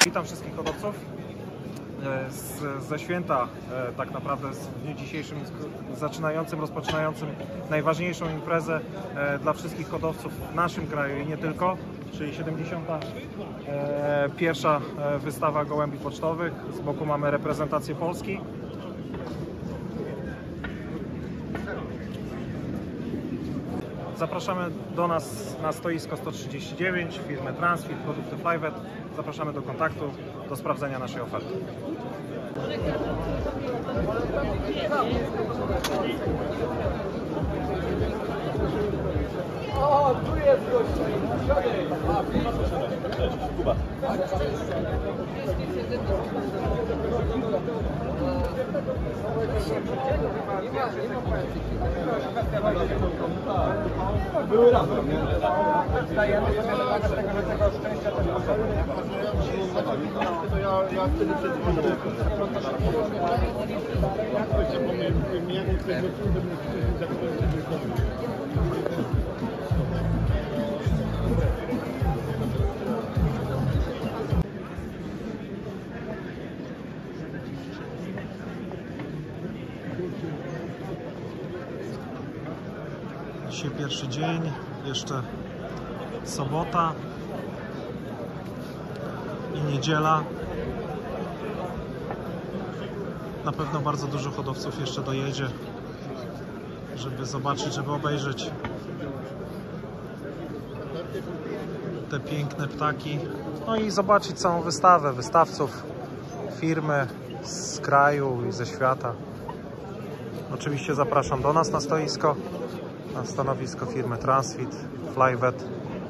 Witam wszystkich hodowców. Ze święta, tak naprawdę w dniu dzisiejszym rozpoczynającym najważniejszą imprezę dla wszystkich hodowców w naszym kraju i nie tylko, czyli 71. wystawa gołębi pocztowych. Z boku mamy reprezentację Polski. Zapraszamy do nas na stoisko 139 firmy Transfit, produkty Flyvet. Zapraszamy do kontaktu, do sprawdzenia naszej oferty. O, tu jest gość! Kuba. Były razem, nie? Dajemy sobie do tego szczęścia też potrzebne. To ja wtedy przed Dzisiaj pierwszy dzień, jeszcze sobota i niedziela. Na pewno bardzo dużo hodowców jeszcze dojedzie, żeby zobaczyć, żeby obejrzeć te piękne ptaki. No i zobaczyć całą wystawę wystawców, firmy z kraju i ze świata. Oczywiście zapraszam do nas na stoisko, na stanowisko firmy Transfit, Flyvet.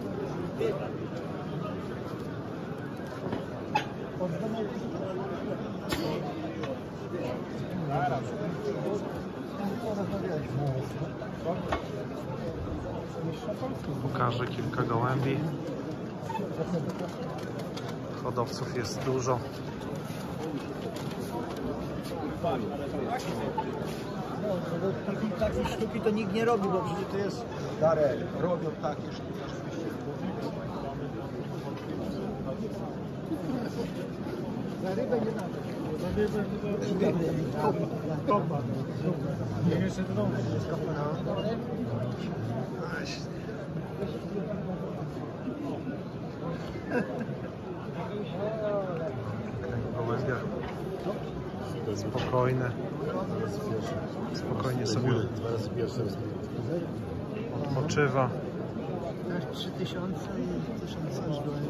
Pokażę kilka gołębi. Hodowców jest dużo. Takiej sztuki to nikt nie robi, bo przecież to jest Darek, robią takie sztuki. Za rybę nie nadal. Za rybę kopa. Nie jeszcze do domu jest kopa. Gołębia spokojne. Spokojnie sobie odpoczywa. 3000 i 1000 gołębi.